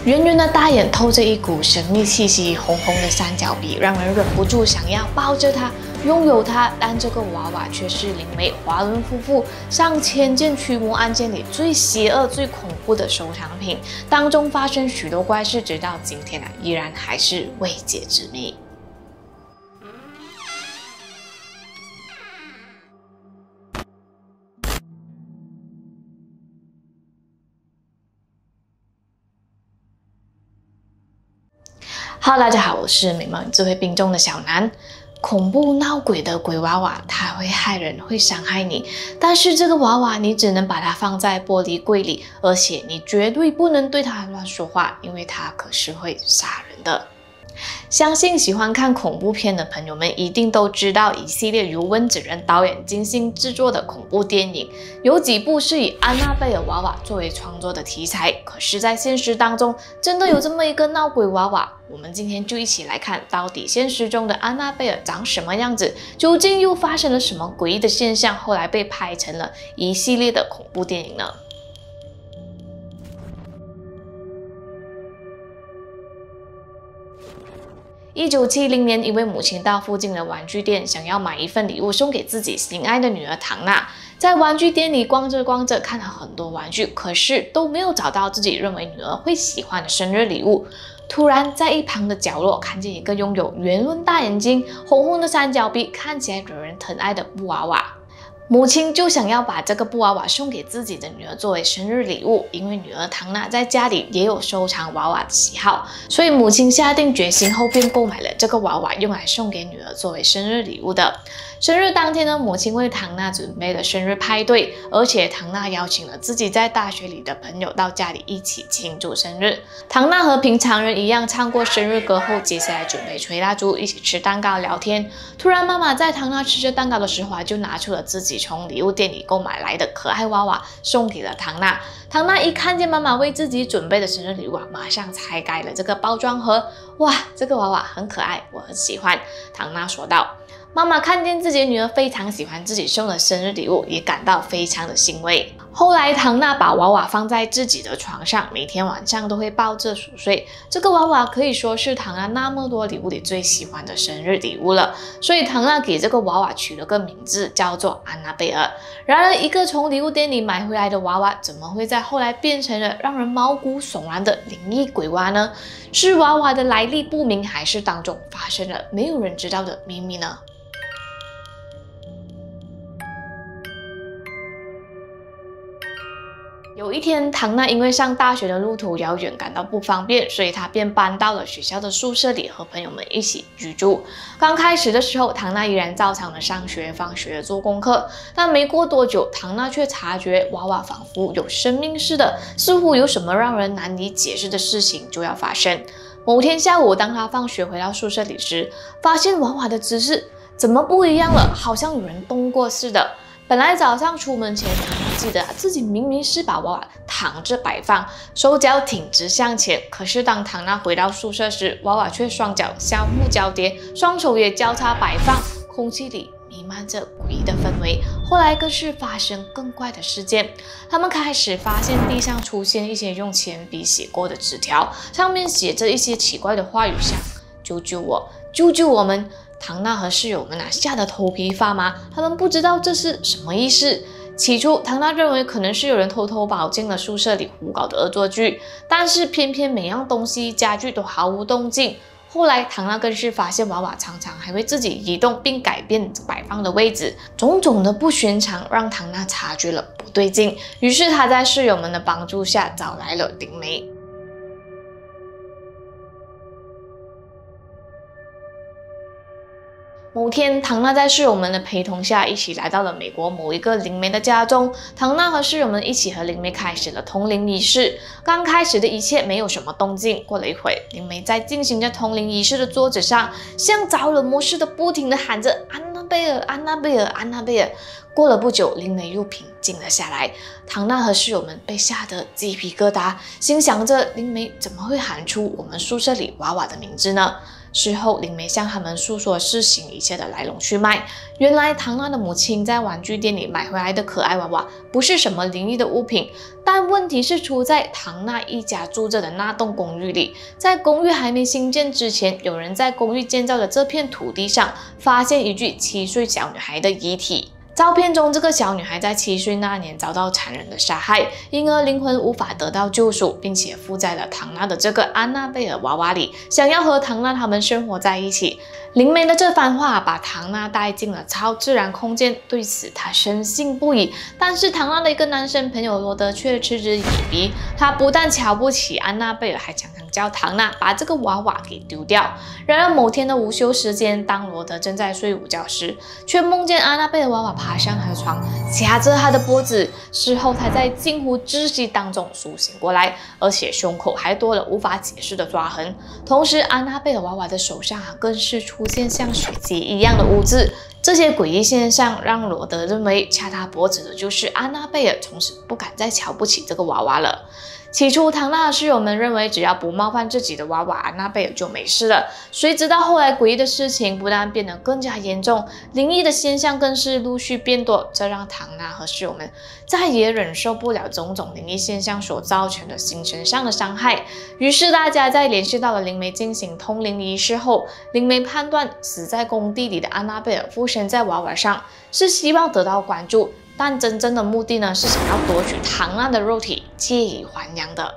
圆圆的大眼透着一股神秘气息，红红的三角鼻让人忍不住想要抱着它，拥有它。但这个娃娃却是灵媒华伦夫妇上千件驱魔案件里最邪恶、最恐怖的收藏品，当中发生许多怪事，直到今天依然还是未解之谜。Hello， 大家好，我是美貌与智慧并重的小南。恐怖闹鬼的鬼娃娃，它会害人，会伤害你。但是这个娃娃，你只能把它放在玻璃柜里，而且你绝对不能对它乱说话，因为它可是会杀人的。相信喜欢看恐怖片的朋友们一定都知道，一系列由温子仁导演精心制作的恐怖电影，有几部是以安娜贝尔娃娃作为创作的题材。可是，在现实当中，真的有这么一个闹鬼娃娃。我们今天就一起来看，到底现实中的安娜贝尔长什么样子，究竟又发生了什么诡异的现象，后来被拍成了一系列的恐怖电影呢？1970年，一位母亲到附近的玩具店，想要买一份礼物送给自己心爱的女儿唐娜。在玩具店里逛着逛着，看了很多玩具，可是都没有找到自己认为女儿会喜欢的生日礼物。突然，在一旁的角落看见一个拥有圆润大眼睛、红红的三角鼻，看起来惹人疼爱的布娃娃。母亲就想要把这个布娃娃送给自己的女儿作为生日礼物，因为女儿唐娜在家里也有收藏娃娃的喜好，所以母亲下定决心后便购买了这个娃娃，用来送给女儿作为生日礼物的。生日当天呢，母亲为唐娜准备了生日派对，而且唐娜邀请了自己在大学里的朋友到家里一起庆祝生日。唐娜和平常人一样唱过生日歌后，接下来准备吹蜡烛，一起吃蛋糕聊天。突然，妈妈在唐娜吃着蛋糕的时候就拿出了自己从礼物店里购买来的可爱娃娃，送给了唐娜。唐娜一看见妈妈为自己准备的生日礼物，马上拆开了这个包装盒。哇，这个娃娃很可爱，我很喜欢。唐娜说道。妈妈看见自己的女儿非常喜欢自己送的生日礼物，也感到非常的欣慰。后来，唐娜把娃娃放在自己的床上，每天晚上都会抱着熟睡。这个娃娃可以说是唐娜那么多礼物里最喜欢的生日礼物了，所以唐娜给这个娃娃取了个名字，叫做安娜贝尔。然而，一个从礼物店里买回来的娃娃，怎么会在后来变成了让人毛骨悚然的灵异鬼娃呢？是娃娃的来历不明，还是当中发生了没有人知道的秘密呢？有一天，唐娜因为上大学的路途遥远，感到不方便，所以她便搬到了学校的宿舍里，和朋友们一起居住。刚开始的时候，唐娜依然照常的上学、放学、做功课，但没过多久，唐娜却察觉娃娃仿佛有生命似的，似乎有什么让人难以解释的事情就要发生。某天下午，当她放学回到宿舍里时，发现娃娃的姿势怎么不一样了，好像有人动过似的。本来早上出门前，唐娜记得自己明明是把娃娃躺着摆放，手脚挺直向前。可是当唐娜回到宿舍时，娃娃却双脚相互交叠，双手也交叉摆放，空气里弥漫着诡异的氛围。后来更是发生更怪的事件，他们开始发现地上出现一些用铅笔写过的纸条，上面写着一些奇怪的话语，像“救救我，救救我们”。唐娜和室友们吓得头皮发麻，他们不知道这是什么意思。起初，唐娜认为可能是有人偷偷跑进了宿舍里胡搞的恶作剧，但是偏偏每样东西、家具都毫无动静。后来，唐娜更是发现娃娃常常还会自己移动并改变摆放的位置，种种的不寻常让唐娜察觉了不对劲。于是，她在室友们的帮助下找来了灵媒。某天，唐娜在室友们的陪同下，一起来到了美国某一个灵媒的家中。唐娜和室友们一起和灵媒开始了通灵仪式。刚开始的一切没有什么动静，过了一会，灵媒在进行着通灵仪式的桌子上，像着了魔似的不停地喊着“安娜贝尔，安娜贝尔，安娜贝尔”。过了不久，灵媒又平静了下来。唐娜和室友们被吓得鸡皮疙瘩，心想着灵媒怎么会喊出我们宿舍里娃娃的名字呢？ 事后，灵媒向他们诉说事情一切的来龙去脉。原来唐娜的母亲在玩具店里买回来的可爱娃娃不是什么灵异的物品，但问题是出在唐娜一家住着的那栋公寓里。在公寓还没兴建之前，有人在公寓建造的这片土地上发现一具7岁小女孩的遗体。照片中，这个小女孩在7岁那年遭到残忍的杀害，因而灵魂无法得到救赎，并且附在了唐娜的这个安娜贝尔娃娃里，想要和唐娜他们生活在一起。灵媒的这番话把唐娜带进了超自然空间，对此她深信不疑。但是唐娜的一个男生朋友罗德却嗤之以鼻，他不但瞧不起安娜贝尔，还常常叫唐娜把这个娃娃给丢掉。然而某天的午休时间，当罗德正在睡午觉时，却梦见安娜贝尔娃娃爬上他的床，夹着他的脖子。事后他在近乎窒息当中苏醒过来，而且胸口还多了无法解释的抓痕。同时，安娜贝尔娃娃的手上更是出现像血迹一样的污渍。这些诡异现象让罗德认为掐他脖子的就是安娜贝尔，从此不敢再瞧不起这个娃娃了。起初，唐娜的室友们认为只要不冒犯自己的娃娃安娜贝尔就没事了。谁知道后来诡异的事情不但变得更加严重，灵异的现象更是陆续变多，这让唐娜和室友们再也忍受不了种种灵异现象所造成的精神上的伤害。于是大家在联系到了灵媒进行通灵仪式后，灵媒判断死在工地里的安娜贝尔附身在娃娃上，是希望得到关注。但真正的目的呢，是想要夺取唐娜的肉体，借以还阳的。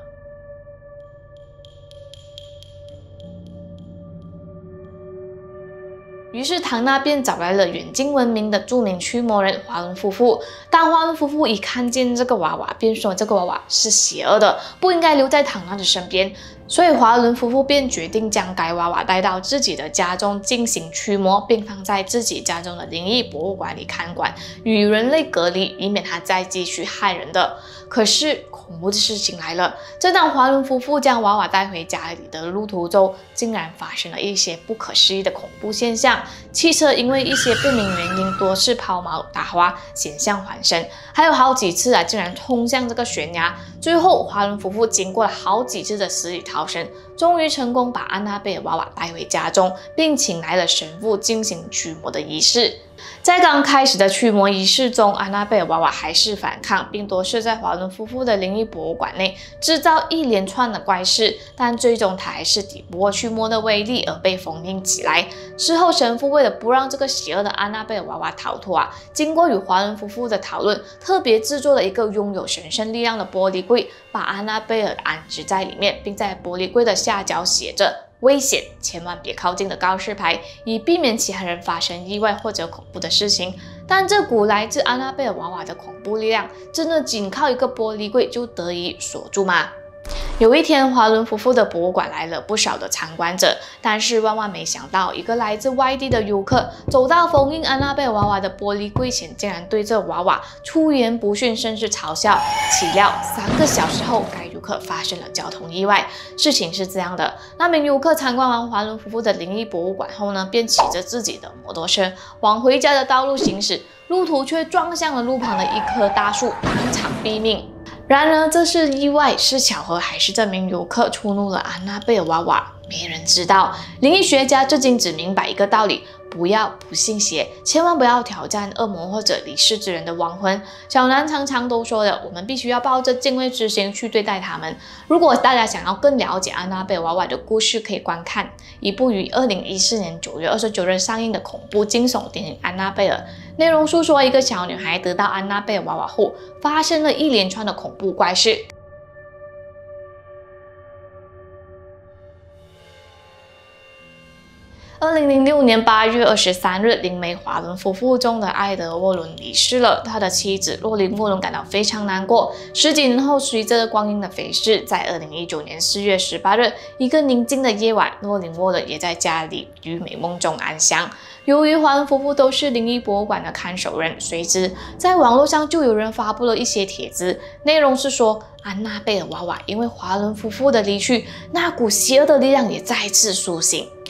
于是唐娜便找来了远近闻名的著名驱魔人华伦夫妇。当华伦夫妇一看见这个娃娃，便说这个娃娃是邪恶的，不应该留在唐娜的身边。所以华伦夫妇便决定将该娃娃带到自己的家中进行驱魔，并放在自己家中的灵异博物馆里看管，与人类隔离，以免它再继续害人的。可是恐怖的事情来了，正当华伦夫妇将娃娃带回家里的路途中，竟然发生了一些不可思议的恐怖现象。汽车因为一些不明原因多次抛锚打滑，险象环生，还有好几次竟然冲向这个悬崖。最后华伦夫妇经过了好几次的死里逃生，终于成功把安娜贝尔娃娃带回家中，并请来了神父进行驱魔的仪式。在刚开始的驱魔仪式中，安娜贝尔娃娃还是反抗，并多次在华伦夫妇的灵异博物馆内制造一连串的怪事，但最终他还是抵不过驱魔的威力而被封印起来。之后神父为了不让这个邪恶的安娜贝尔娃娃逃脱经过与华伦夫妇的讨论，特别制作了一个拥有神圣力量的玻璃柜，把安娜贝尔安置在里面，并在玻璃柜的下角写着危险，千万别靠近的告示牌，以避免其他人发生意外或者恐怖的事情。但这股来自安娜贝尔娃娃的恐怖力量，真的仅靠一个玻璃柜就得以锁住吗？有一天，华伦夫妇的博物馆来了不少的参观者，但是万万没想到，一个来自外地的游客走到封印安娜贝尔娃娃的玻璃柜前，竟然对这娃娃出言不逊，甚至嘲笑。岂料3个小时后，该游客发生了交通意外。事情是这样的，那名游客参观完华伦夫妇的灵异博物馆后呢，便骑着自己的摩托车往回家的道路行驶，路途却撞向了路旁的一棵大树，当场毙命。然而，这是意外，是巧合，还是这名游客触怒了安娜贝尔娃娃？没人知道。灵异学家至今只明白一个道理：不要不信邪，千万不要挑战恶魔或者离世之人的亡魂。小南常常都说的，我们必须要抱着敬畏之心去对待他们。如果大家想要更了解安娜贝尔娃娃的故事，可以观看一部于2014年9月29日上映的恐怖惊悚电影《安娜贝尔》。内容诉说一个小女孩得到安娜贝尔娃娃后，发生了一连串的恐怖怪事。2006年8月23日，灵媒华伦夫妇中的艾德沃伦离世了，他的妻子洛琳沃伦感到非常难过。10几年后，随着光阴的飞逝，在2019年4月18日，一个宁静的夜晚，洛琳沃伦也在家里于美梦中安详。由于华伦夫妇都是灵异博物馆的看守人，随之在网络上就有人发布了一些帖子，内容是说安娜贝尔娃娃因为华伦夫妇的离去，那股邪恶的力量也再次苏醒。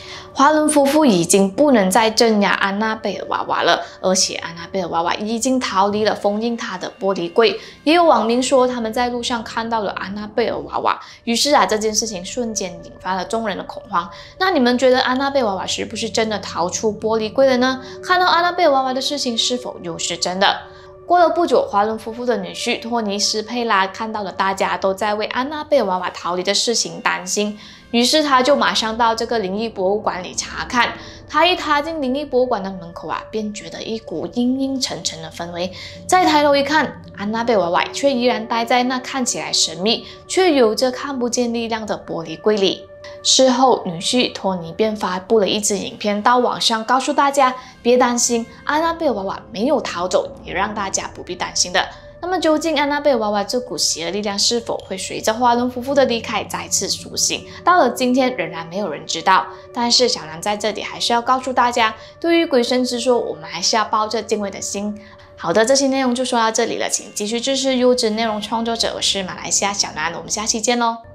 华伦夫妇已经不能再镇压安娜贝尔娃娃了，而且安娜贝尔娃娃已经逃离了封印她的玻璃柜。也有网民说他们在路上看到了安娜贝尔娃娃，于是这件事情瞬间引发了众人的恐慌。那你们觉得安娜贝尔娃娃是不是真的逃出玻璃柜了呢？看到安娜贝尔娃娃的事情是否又是真的？过了不久，华伦夫妇的女婿托尼·斯佩拉看到了大家都在为安娜贝尔娃娃逃离的事情担心，于是他就马上到这个灵异博物馆里查看。他一踏进灵异博物馆的门口便觉得一股阴阴沉沉的氛围。再抬头一看，安娜贝尔娃娃却依然待在那看起来神秘却有着看不见力量的玻璃柜里。事后，女婿托尼便发布了一支影片到网上，告诉大家别担心，安娜贝尔娃娃没有逃走，也让大家不必担心的。那么究竟安娜贝尔娃娃这股邪恶力量是否会随着华伦夫妇的离开再次苏醒？到了今天仍然没有人知道。但是小南在这里还是要告诉大家，对于鬼神之说，我们还是要抱着敬畏的心。好的，这期内容就说到这里了，请继续支持优质内容创作者，我是马来西亚小南，我们下期见喽。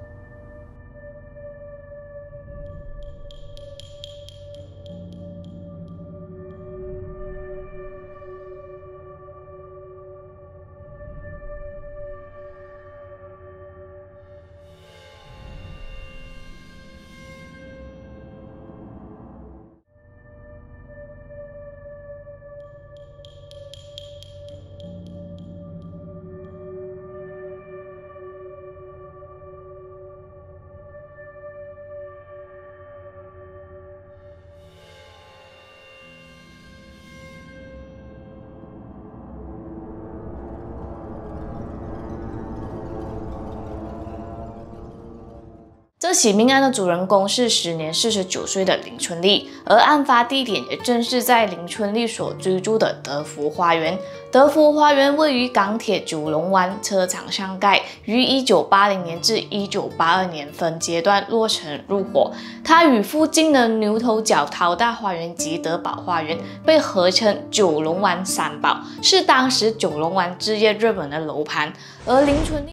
这起命案的主人公是时年49岁的林春丽，而案发地点也正是在林春丽所居住的德福花园。德福花园位于港铁九龙湾车厂上盖，于1980年至1982年分阶段落成入伙。它与附近的牛头角淘大花园及德宝花园被合称九龙湾三宝，是当时九龙湾置业热门的楼盘。而林春丽